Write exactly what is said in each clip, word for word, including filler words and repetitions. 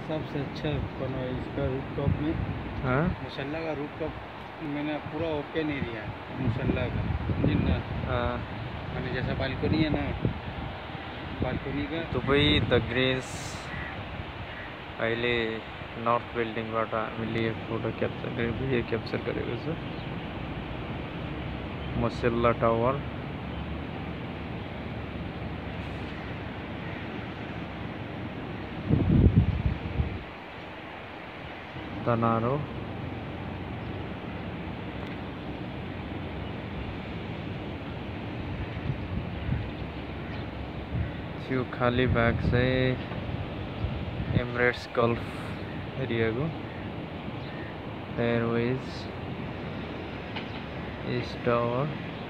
सबसे अच्छा बना है इसका रूफ टॉप में। हाँ मुसल्ला का रूफ टॉप मैंने पूरा ओपन एरिया है मुसल्ला का जितना हाँ मैंने जैसा बालकनी है ना बालकनी का दुबई द ग्रेस अहिले नर्थ बिल्डिङबाट हामीले फोटो क्याप्चर गरेर भिडियो क्याप्चर गरेको छ। मुसल्ला टावर तनारो त्यो खाली भाग चाहिँ एमिरेट्स गल्फ एरियाको एयरवेज इस्ट टावर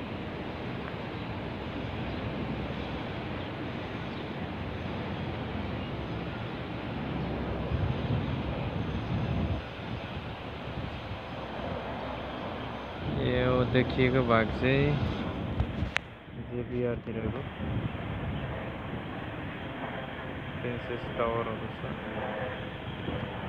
यो देखिएको भाग चाहिँ जेबिआर तिरको प्रिन्सेस टावरहरू छ।